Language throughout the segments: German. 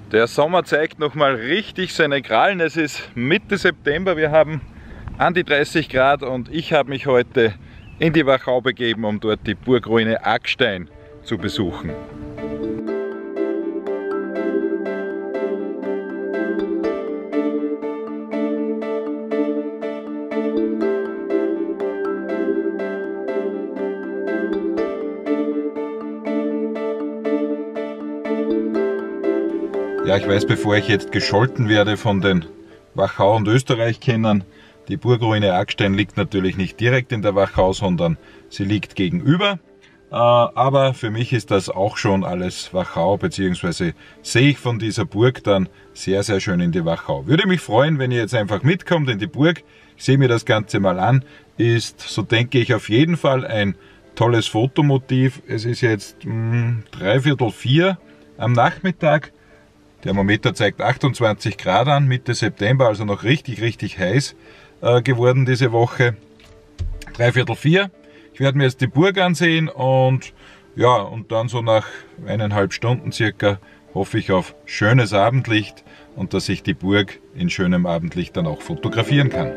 Der Sommer zeigt nochmal richtig seine Krallen. Es ist Mitte September, wir haben an die 30 Grad und ich habe mich heute in die Wachau begeben, um dort die Burgruine Aggstein zu besuchen. Ja, ich weiß, bevor ich jetzt gescholten werde von den Wachau- und Österreich-Kennern, die Burgruine Aggstein liegt natürlich nicht direkt in der Wachau, sondern sie liegt gegenüber. Aber für mich ist das auch schon alles Wachau, beziehungsweise sehe ich von dieser Burg dann sehr, sehr schön in die Wachau. Würde mich freuen, wenn ihr jetzt einfach mitkommt in die Burg. Ich sehe mir das Ganze mal an. Ist, so denke ich, auf jeden Fall ein tolles Fotomotiv. Es ist jetzt 3/4 am Nachmittag. Der Thermometer zeigt 28 Grad an, Mitte September, also noch richtig, richtig heiß geworden diese Woche. 3/4. Ich werde mir jetzt die Burg ansehen und ja, und dann so nach 1,5 Stunden circa hoffe ich auf schönes Abendlicht und dass ich die Burg in schönem Abendlicht dann auch fotografieren kann.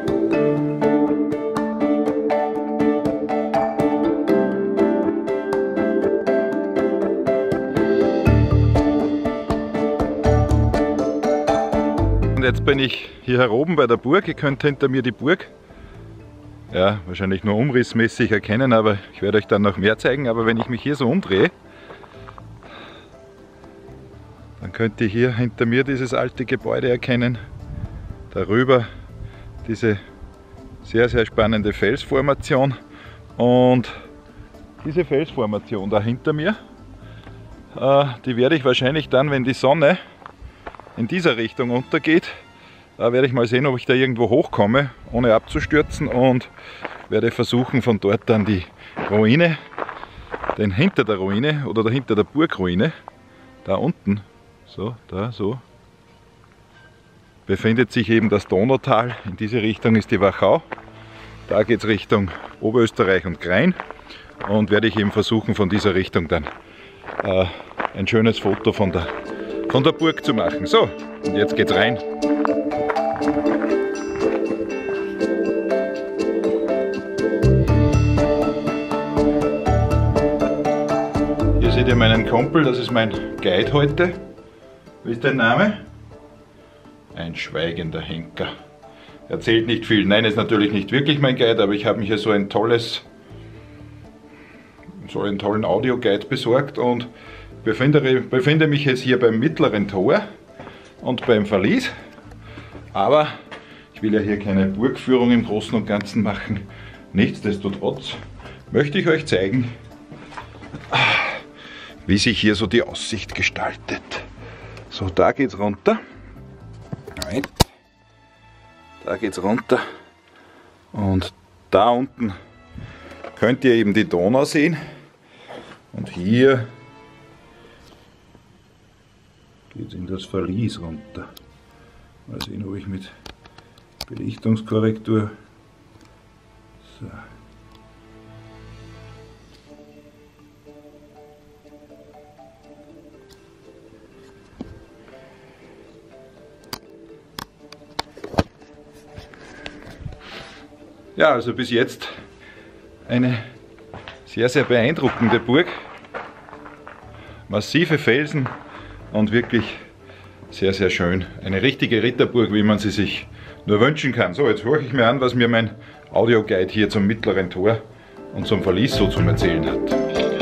Und jetzt bin ich hier oben bei der Burg. Ihr könnt hinter mir die Burg, ja, wahrscheinlich nur umrissmäßig erkennen, aber ich werde euch dann noch mehr zeigen. Aber wenn ich mich hier so umdrehe, dann könnt ihr hier hinter mir dieses alte Gebäude erkennen. Darüber diese sehr, sehr spannende Felsformation. Und diese Felsformation da hinter mir, die werde ich wahrscheinlich dann, wenn die Sonne in dieser Richtung untergeht, da werde ich mal sehen, ob ich da irgendwo hochkomme, ohne abzustürzen, und werde versuchen, von dort dann die Ruine, denn hinter der Ruine oder hinter der Burgruine, da unten, so, da, so, befindet sich eben das Donautal. In diese Richtung ist die Wachau. Da geht es Richtung Oberösterreich und Krain, und werde ich eben versuchen, von dieser Richtung dann ein schönes Foto von der Burg zu machen. So, und jetzt geht's rein. Hier seht ihr meinen Kumpel, das ist mein Guide heute. Wie ist dein Name? Ein schweigender Henker. Er erzählt nicht viel. Nein, ist natürlich nicht wirklich mein Guide, aber ich habe mir hier so einen tollen Audio-Guide besorgt und befinde mich jetzt hier beim mittleren Tor und beim Verlies, aber ich will ja hier keine Burgführung im Großen und Ganzen machen. Nichtsdestotrotz möchte ich euch zeigen, wie sich hier so die Aussicht gestaltet. So, da geht's runter. Da geht's runter und da unten könnt ihr eben die Donau sehen, und hier geht es in das Verlies runter. Mal sehen, ob ich mit Belichtungskorrektur. So. Ja, also bis jetzt eine sehr, sehr beeindruckende Burg. Massive Felsen. Und wirklich sehr, sehr schön. Eine richtige Ritterburg, wie man sie sich nur wünschen kann. So, jetzt höre ich mir an, was mir mein Audioguide hier zum mittleren Tor und zum Verlies so zum Erzählen hat.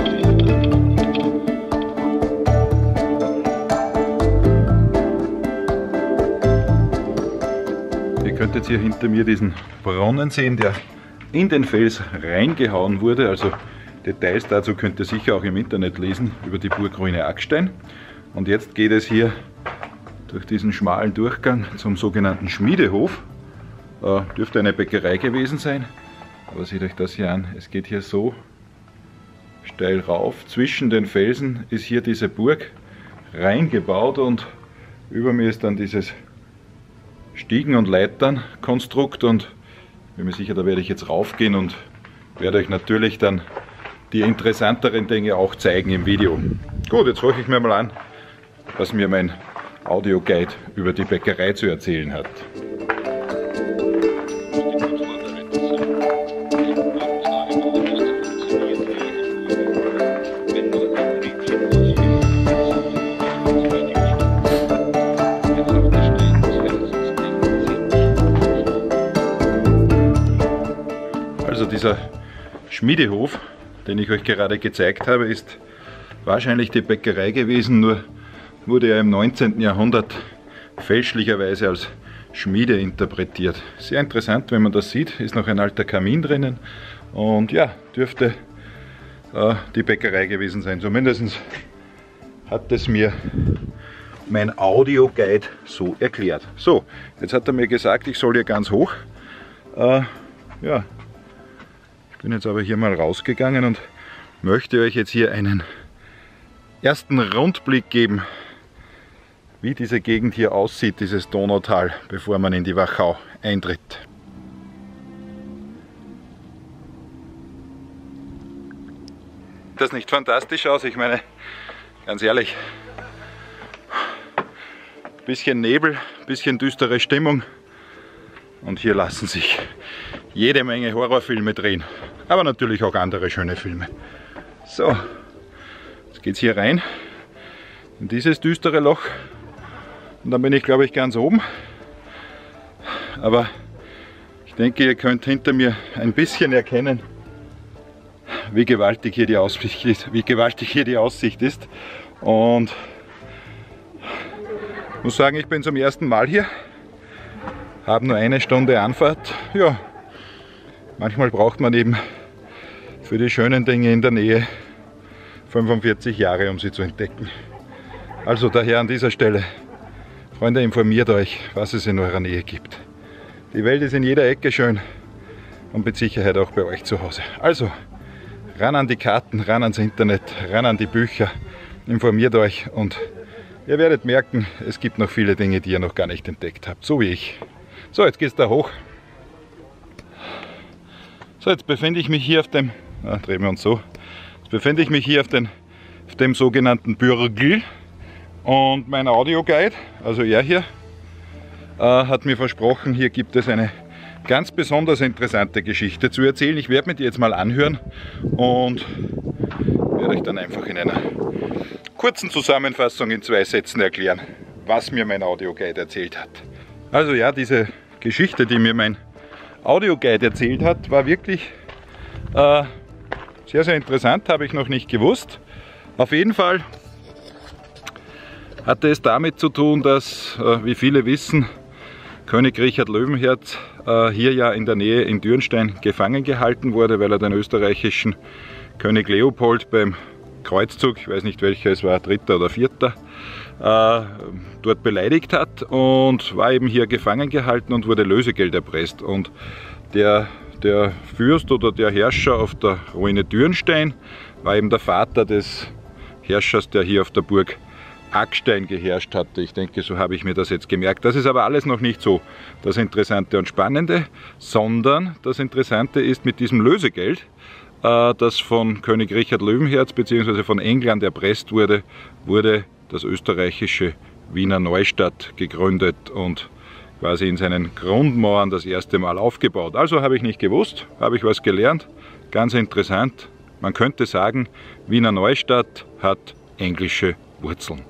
Ihr könnt jetzt hier hinter mir diesen Brunnen sehen, der in den Fels reingehauen wurde. Also Details dazu könnt ihr sicher auch im Internet lesen über die Burgruine Aggstein. Und jetzt geht es hier durch diesen schmalen Durchgang zum sogenannten Schmiedehof. Dürfte eine Bäckerei gewesen sein, aber seht euch das hier an. Es geht hier so steil rauf. Zwischen den Felsen ist hier diese Burg reingebaut, und über mir ist dann dieses Stiegen- und Leiternkonstrukt, und ich bin mir sicher, da werde ich jetzt raufgehen und werde euch natürlich dann die interessanteren Dinge auch zeigen im Video. Gut, jetzt höre ich mir mal an, was mir mein Audioguide über die Bäckerei zu erzählen hat. Also dieser Schmiedehof, den ich euch gerade gezeigt habe, ist wahrscheinlich die Bäckerei gewesen, nur wurde er im 19. Jahrhundert fälschlicherweise als Schmiede interpretiert. Sehr interessant, wenn man das sieht, ist noch ein alter Kamin drinnen und ja, dürfte die Bäckerei gewesen sein. Zumindest hat es mir mein Audioguide so erklärt. So, jetzt hat er mir gesagt, ich soll hier ganz hoch. Ja, ich bin jetzt aber hier mal rausgegangen und möchte euch jetzt hier einen ersten Rundblick geben, wie diese Gegend hier aussieht, dieses Donautal, bevor man in die Wachau eintritt. Sieht das nicht fantastisch aus? Ich meine, ganz ehrlich, bisschen Nebel, bisschen düstere Stimmung und hier lassen sich jede Menge Horrorfilme drehen, aber natürlich auch andere schöne Filme. So, jetzt geht es hier rein in dieses düstere Loch. Und dann bin ich, glaube ich, ganz oben. Aber ich denke, ihr könnt hinter mir ein bisschen erkennen, wie gewaltig hier die Aussicht ist. Und ich muss sagen, ich bin zum ersten Mal hier. Habe nur eine Stunde Anfahrt. Ja, manchmal braucht man eben für die schönen Dinge in der Nähe 45 Jahre, um sie zu entdecken. Also daher an dieser Stelle, Freunde, informiert euch, was es in eurer Nähe gibt. Die Welt ist in jeder Ecke schön und mit Sicherheit auch bei euch zu Hause. Also, ran an die Karten, ran ans Internet, ran an die Bücher, informiert euch und ihr werdet merken, es gibt noch viele Dinge, die ihr noch gar nicht entdeckt habt, so wie ich. So, jetzt geht es da hoch. So, jetzt befinde ich mich hier auf dem, drehen wir uns so, jetzt befinde ich mich hier auf dem sogenannten Bürgl. Und mein Audioguide, also er hier, hat mir versprochen, hier gibt es eine ganz besonders interessante Geschichte zu erzählen. Ich werde mir die jetzt mal anhören und werde euch dann einfach in einer kurzen Zusammenfassung in 2 Sätzen erklären, was mir mein Audioguide erzählt hat. Also ja, diese Geschichte, die mir mein Audioguide erzählt hat, war wirklich sehr, sehr interessant, habe ich noch nicht gewusst. Auf jeden Fall hatte es damit zu tun, dass, wie viele wissen, König Richard Löwenherz hier ja in der Nähe in Dürnstein gefangen gehalten wurde, weil er den österreichischen König Leopold beim Kreuzzug, ich weiß nicht welcher es war, 3. oder 4., dort beleidigt hat und war eben hier gefangen gehalten und wurde Lösegeld erpresst. Und der Fürst oder der Herrscher auf der Ruine Dürnstein war eben der Vater des Herrschers, der hier auf der Burg Aggstein geherrscht hatte. Ich denke, so habe ich mir das jetzt gemerkt. Das ist aber alles noch nicht so das Interessante und Spannende, sondern das Interessante ist mit diesem Lösegeld, das von König Richard Löwenherz bzw. von England erpresst wurde, wurde das österreichische Wiener Neustadt gegründet und quasi in seinen Grundmauern das erste Mal aufgebaut. Also habe ich nicht gewusst, habe ich was gelernt, ganz interessant. Man könnte sagen, Wiener Neustadt hat englische Wurzeln.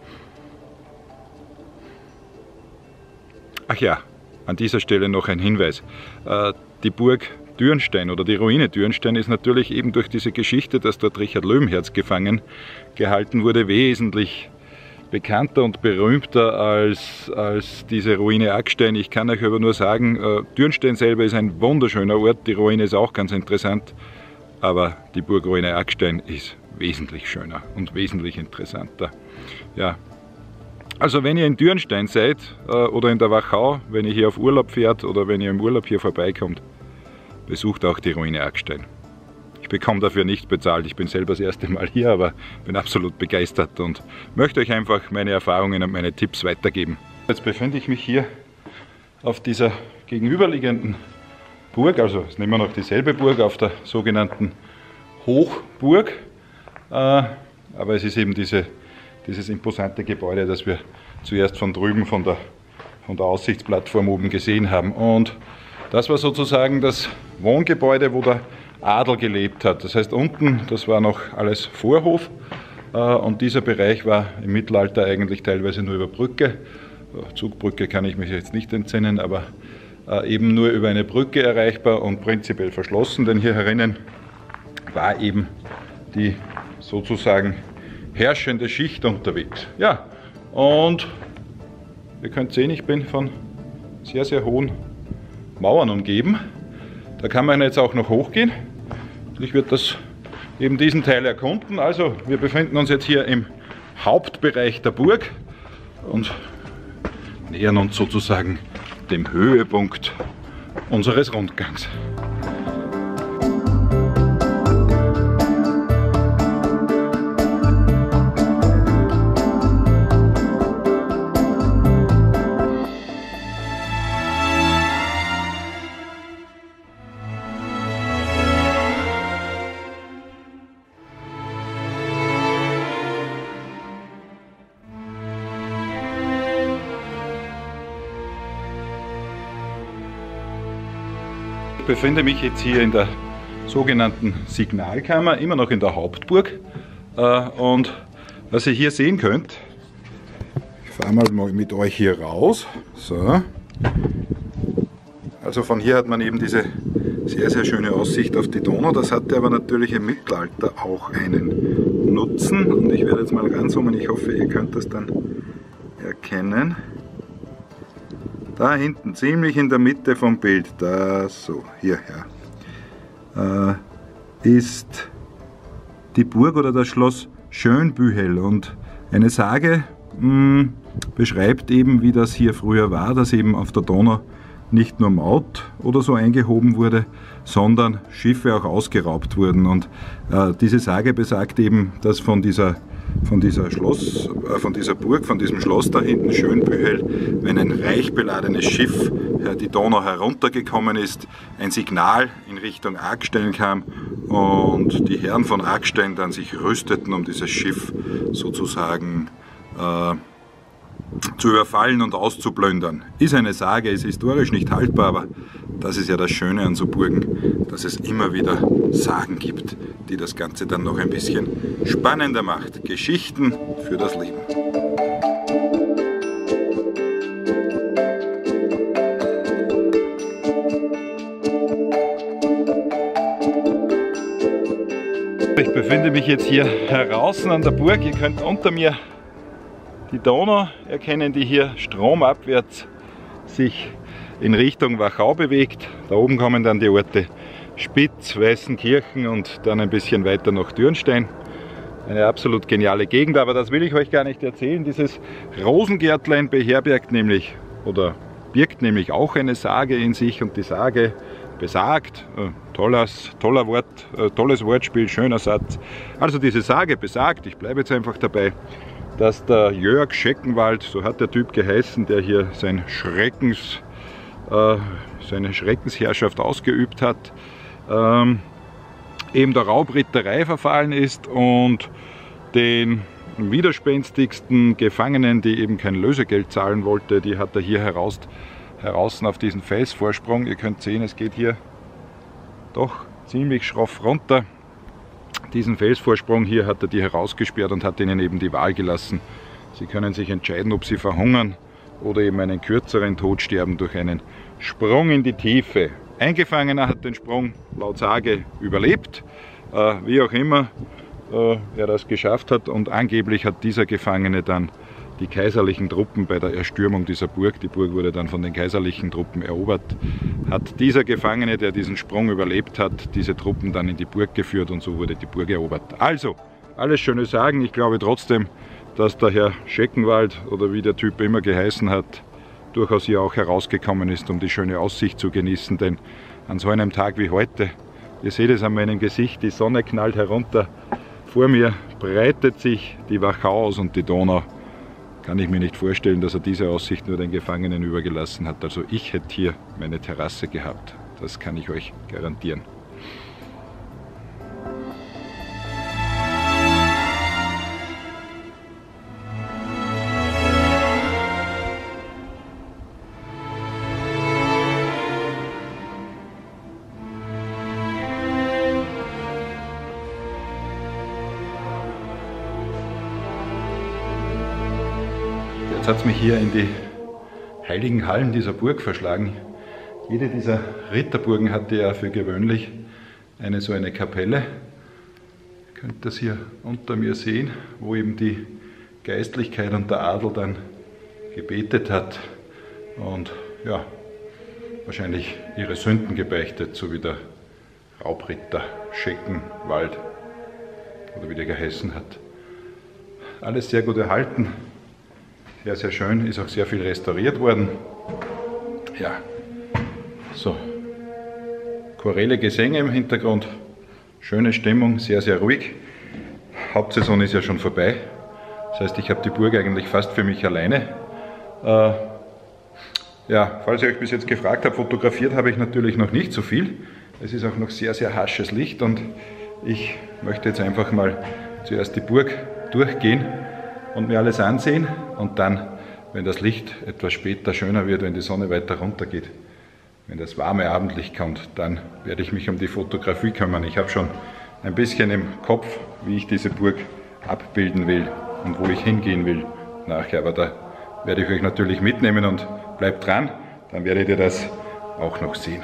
Ach ja, an dieser Stelle noch ein Hinweis. Die Burg Dürnstein oder die Ruine Dürnstein ist natürlich eben durch diese Geschichte, dass dort Richard Löwenherz gefangen gehalten wurde, wesentlich bekannter und berühmter als diese Ruine Aggstein. Ich kann euch aber nur sagen, Dürnstein selber ist ein wunderschöner Ort, die Ruine ist auch ganz interessant, aber die Burgruine Aggstein ist wesentlich schöner und wesentlich interessanter. Ja. Also wenn ihr in Dürnstein seid oder in der Wachau, wenn ihr hier auf Urlaub fährt oder wenn ihr im Urlaub hier vorbeikommt, besucht auch die Ruine Aggstein. Ich bekomme dafür nicht bezahlt, ich bin selber das erste Mal hier, aber bin absolut begeistert und möchte euch einfach meine Erfahrungen und meine Tipps weitergeben. Jetzt befinde ich mich hier auf dieser gegenüberliegenden Burg, also es ist immer noch dieselbe Burg, auf der sogenannten Hochburg, aber es ist eben diese dieses imposante Gebäude, das wir zuerst von drüben von der Aussichtsplattform oben gesehen haben. Und das war sozusagen das Wohngebäude, wo der Adel gelebt hat. Das heißt, unten, das war noch alles Vorhof, und dieser Bereich war im Mittelalter eigentlich teilweise nur über Brücke. Zugbrücke kann ich mich jetzt nicht entsinnen, aber eben nur über eine Brücke erreichbar und prinzipiell verschlossen, denn hier herinnen war eben die sozusagen herrschende Schicht unterwegs. Ja, und ihr könnt sehen, ich bin von sehr, sehr hohen Mauern umgeben. Da kann man jetzt auch noch hochgehen. Ich werde eben diesen Teil erkunden. Also wir befinden uns jetzt hier im Hauptbereich der Burg und nähern uns sozusagen dem Höhepunkt unseres Rundgangs. Ich befinde mich jetzt hier in der sogenannten Signalkammer, immer noch in der Hauptburg. Und was ihr hier sehen könnt, ich fahre mal mit euch hier raus. So. Also von hier hat man eben diese sehr, sehr schöne Aussicht auf die Donau. Das hatte aber natürlich im Mittelalter auch einen Nutzen. Und ich werde jetzt mal ranzoomen, ich hoffe, ihr könnt das dann erkennen. Da hinten, ziemlich in der Mitte vom Bild, da so, hierher, ist die Burg oder das Schloss Schönbühel. Und eine Sage beschreibt eben, wie das hier früher war, dass eben auf der Donau nicht nur Maut oder so eingehoben wurde, sondern Schiffe auch ausgeraubt wurden. Und diese Sage besagt eben, dass von dieser Burg, von diesem Schloss da hinten, Schönbühel, wenn ein reich beladenes Schiff die Donau heruntergekommen ist, ein Signal in Richtung Aagstein kam und die Herren von Aagstein dann sich rüsteten, um dieses Schiff sozusagen zu überfallen und auszuplündern. Ist eine Sage, ist historisch nicht haltbar, aber das ist ja das Schöne an so Burgen, dass es immer wieder Sagen gibt, die das Ganze dann noch ein bisschen spannender macht. Geschichten für das Leben. Ich befinde mich jetzt hier draußen an der Burg. Ihr könnt unter mir die Donau erkennen, die hier stromabwärts sich in Richtung Wachau bewegt. Da oben kommen dann die Orte Spitz, Weißenkirchen und dann ein bisschen weiter nach Dürnstein. Eine absolut geniale Gegend, aber das will ich euch gar nicht erzählen. Dieses Rosengärtlein beherbergt nämlich oder birgt nämlich auch eine Sage in sich, und die Sage besagt, tolles Wortspiel, schöner Satz. Also diese Sage besagt, ich bleibe jetzt einfach dabei, dass der Jörg Scheckenwald, so hat der Typ geheißen, der hier seine Schreckensherrschaft ausgeübt hat, eben der Raubritterei verfallen ist und den widerspenstigsten Gefangenen, die eben kein Lösegeld zahlen wollte, die hat er hier heraus auf diesen Felsvorsprung. Ihr könnt sehen, es geht hier doch ziemlich schroff runter. Diesen Felsvorsprung hier hat er die herausgesperrt und hat ihnen eben die Wahl gelassen. Sie können sich entscheiden, ob sie verhungern oder eben einen kürzeren Tod sterben durch einen Sprung in die Tiefe. Ein Gefangener hat den Sprung laut Sage überlebt, wie auch immer er das geschafft hat, und angeblich hat dieser Gefangene dann die kaiserlichen Truppen bei der Erstürmung dieser Burg, die Burg wurde dann von den kaiserlichen Truppen erobert, hat dieser Gefangene, der diesen Sprung überlebt hat, diese Truppen dann in die Burg geführt und so wurde die Burg erobert. Also, alles schöne Sagen, ich glaube trotzdem, dass der Herr Scheckenwald oder wie der Typ immer geheißen hat, durchaus hier auch herausgekommen ist, um die schöne Aussicht zu genießen, denn an so einem Tag wie heute, ihr seht es an meinem Gesicht, die Sonne knallt herunter, vor mir breitet sich die Wachau aus und die Donau. Kann ich mir nicht vorstellen, dass er diese Aussicht nur den Gefangenen übergelassen hat. Also ich hätte hier meine Terrasse gehabt. Das kann ich euch garantieren. jetzt hat es mich hier in die heiligen Hallen dieser Burg verschlagen. Jede dieser Ritterburgen hatte ja für gewöhnlich so eine Kapelle. Ihr könnt das hier unter mir sehen, wo eben die Geistlichkeit und der Adel dann gebetet hat und ja, wahrscheinlich ihre Sünden gebeichtet, so wie der Raubritter Scheckenwald oder wie der geheißen hat. Alles sehr gut erhalten, sehr, sehr schön, ist auch sehr viel restauriert worden. Ja, so, choräle Gesänge im Hintergrund, schöne Stimmung, sehr, sehr ruhig. Hauptsaison ist ja schon vorbei, das heißt, ich habe die Burg eigentlich fast für mich alleine. Ja, falls ihr euch bis jetzt gefragt habt, fotografiert habe ich natürlich noch nicht so viel. Es ist auch noch sehr, sehr harsches Licht und ich möchte jetzt einfach mal zuerst die Burg durchgehen und mir alles ansehen und dann, wenn das Licht etwas später schöner wird, wenn die Sonne weiter runter geht, wenn das warme Abendlicht kommt, dann werde ich mich um die Fotografie kümmern. Ich habe schon ein bisschen im Kopf, wie ich diese Burg abbilden will und wo ich hingehen will nachher, aber da werde ich euch natürlich mitnehmen und bleibt dran, dann werdet ihr das auch noch sehen.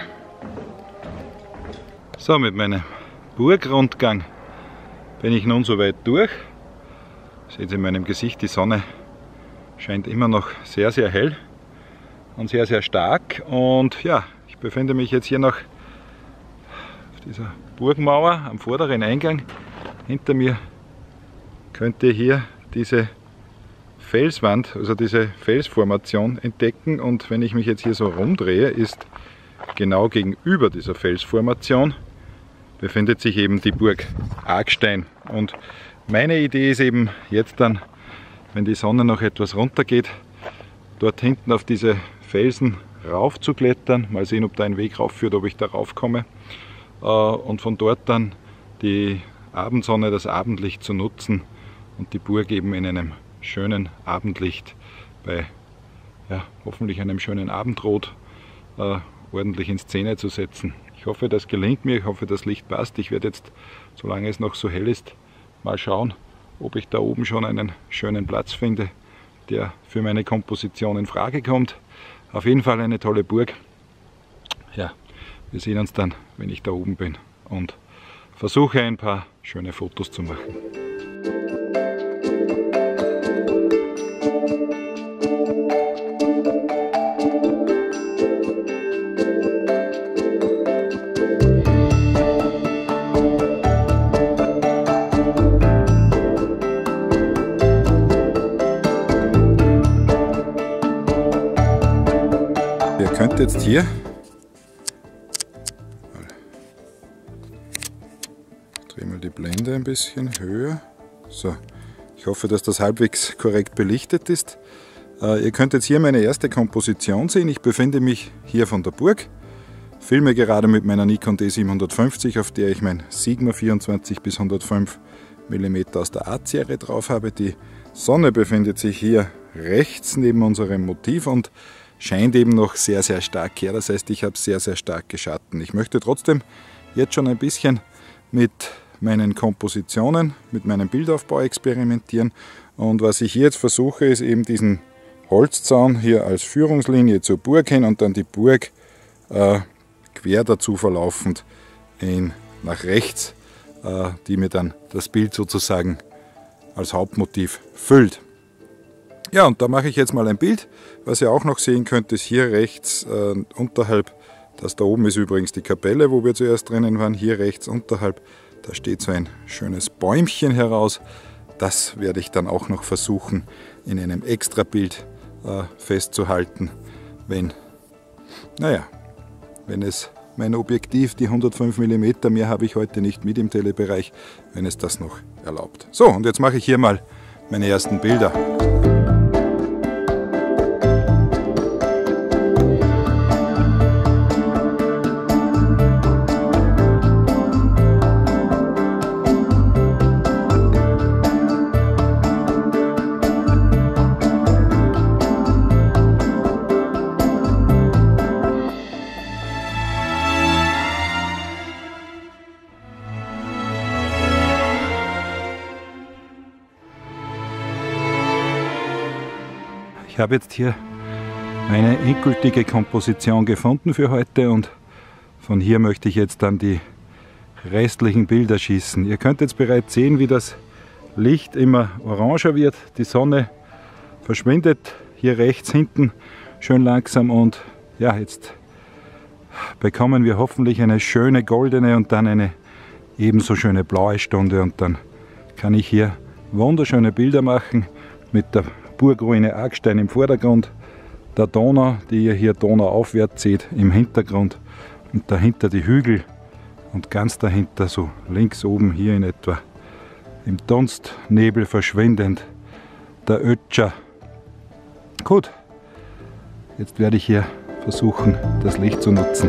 So, mit meinem Burgrundgang bin ich nun soweit durch. Seht ihr in meinem Gesicht, die Sonne scheint immer noch sehr, sehr hell und sehr, sehr stark. Und ja, ich befinde mich jetzt hier noch auf dieser Burgmauer am vorderen Eingang. Hinter mir könnt ihr hier diese Felswand, also diese Felsformation entdecken. Und wenn ich mich jetzt hier so rumdrehe, ist genau gegenüber dieser Felsformation befindet sich eben die Burg Argstein. Und meine Idee ist eben jetzt dann, wenn die Sonne noch etwas runtergeht, dort hinten auf diese Felsen rauf zu klettern, mal sehen, ob da ein Weg rauf führt, ob ich da rauf komme, und von dort dann die Abendsonne, das Abendlicht zu nutzen und die Burg eben in einem schönen Abendlicht bei ja, hoffentlich einem schönen Abendrot ordentlich in Szene zu setzen. Ich hoffe, das gelingt mir, ich hoffe, das Licht passt. Ich werde jetzt, solange es noch so hell ist, mal schauen, ob ich da oben schon einen schönen Platz finde, der für meine Komposition in Frage kommt. Auf jeden Fall eine tolle Burg. Ja, wir sehen uns dann, wenn ich da oben bin und versuche ein paar schöne Fotos zu machen. Ihr könnt jetzt hier drehe mal die Blende ein bisschen höher. So, ich hoffe, dass das halbwegs korrekt belichtet ist. Ihr könnt jetzt hier meine erste Komposition sehen. Ich befinde mich hier von der Burg, filme gerade mit meiner Nikon D750, auf der ich mein Sigma 24 bis 105 mm aus der A-Serie drauf habe. Die Sonne befindet sich hier rechts neben unserem Motiv und scheint eben noch sehr, sehr stark her. Das heißt, ich habe sehr, sehr starke Schatten. Ich möchte trotzdem jetzt schon ein bisschen mit meinen Kompositionen, mit meinem Bildaufbau experimentieren. Und was ich hier jetzt versuche, ist eben diesen Holzzaun hier als Führungslinie zur Burg hin und dann die Burg quer dazu verlaufend nach rechts, die mir dann das Bild sozusagen als Hauptmotiv füllt. Ja, und da mache ich jetzt mal ein Bild. Was ihr auch noch sehen könnt, ist hier rechts unterhalb, das da oben ist übrigens die Kapelle, wo wir zuerst drinnen waren, hier rechts unterhalb, da steht so ein schönes Bäumchen heraus. Das werde ich dann auch noch versuchen, in einem Extrabild festzuhalten, wenn es mein Objektiv, die 105 mm, mehr habe ich heute nicht mit im Telebereich, wenn es das noch erlaubt. So, und jetzt mache ich hier mal meine ersten Bilder. Ich habe jetzt hier meine endgültige Komposition gefunden für heute und von hier möchte ich jetzt dann die restlichen Bilder schießen. Ihr könnt jetzt bereits sehen, wie das Licht immer oranger wird. Die Sonne verschwindet hier rechts hinten schön langsam und ja, jetzt bekommen wir hoffentlich eine schöne goldene und dann eine ebenso schöne blaue Stunde und dann kann ich hier wunderschöne Bilder machen mit der Burgruine Aagstein im Vordergrund, der Donau, die ihr hier donauaufwärts seht, im Hintergrund und dahinter die Hügel und ganz dahinter, so links oben hier in etwa, im Dunstnebel verschwindend, der Ötscher. Gut, jetzt werde ich hier versuchen, das Licht zu nutzen.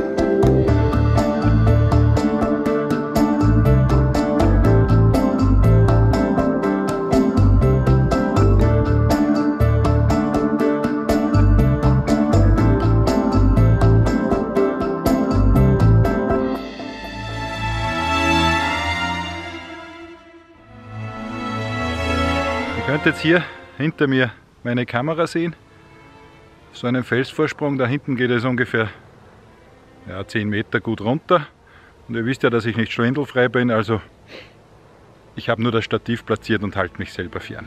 Ihr könnt jetzt hier hinter mir meine Kamera sehen. So einen Felsvorsprung, da hinten geht es ungefähr 10 Meter gut runter. Und ihr wisst ja, dass ich nicht schwindelfrei bin, also ich habe nur das Stativ platziert und halte mich selber fern.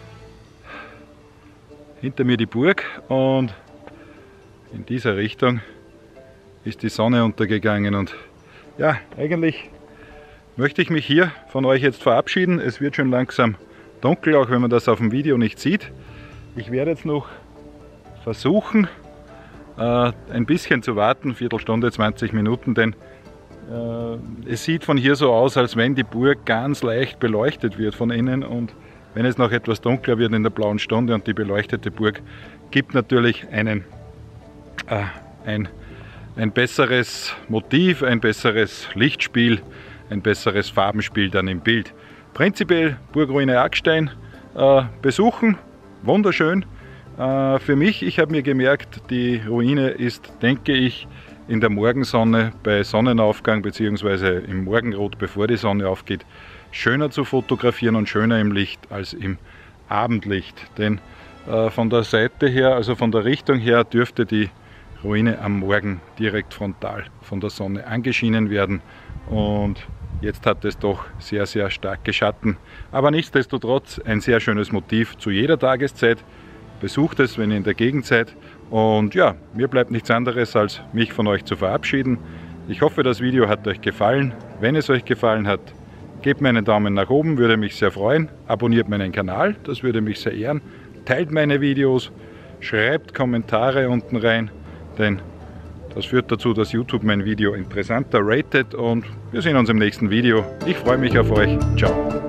Hinter mir die Burg und in dieser Richtung ist die Sonne untergegangen und ja, eigentlich möchte ich mich hier von euch jetzt verabschieden. Es wird schon langsam dunkel, auch wenn man das auf dem Video nicht sieht. Ich werde jetzt noch versuchen, ein bisschen zu warten, Viertelstunde, 20 Minuten, denn es sieht von hier so aus, als wenn die Burg ganz leicht beleuchtet wird von innen und wenn es noch etwas dunkler wird in der blauen Stunde und die beleuchtete Burg gibt natürlich ein besseres Motiv, ein besseres Lichtspiel, ein besseres Farbenspiel dann im Bild. Prinzipiell Burgruine Aagstein besuchen, wunderschön. Für mich, ich habe mir gemerkt, die Ruine ist, denke ich, in der Morgensonne bei Sonnenaufgang bzw. im Morgenrot, bevor die Sonne aufgeht, schöner zu fotografieren und schöner im Licht als im Abendlicht. Denn von der Seite her, also von der Richtung her, dürfte die Ruine am Morgen direkt frontal von der Sonne angeschienen werden und jetzt hat es doch sehr, sehr starke Schatten. Aber nichtsdestotrotz ein sehr schönes Motiv zu jeder Tageszeit. Besucht es, wenn ihr in der Gegend seid. Und ja, mir bleibt nichts anderes, als mich von euch zu verabschieden. Ich hoffe, das Video hat euch gefallen. Wenn es euch gefallen hat, gebt mir einen Daumen nach oben, würde mich sehr freuen. Abonniert meinen Kanal, das würde mich sehr ehren. Teilt meine Videos, schreibt Kommentare unten rein, denn das führt dazu, dass YouTube mein Video interessanter ratet und wir sehen uns im nächsten Video. Ich freue mich auf euch. Ciao.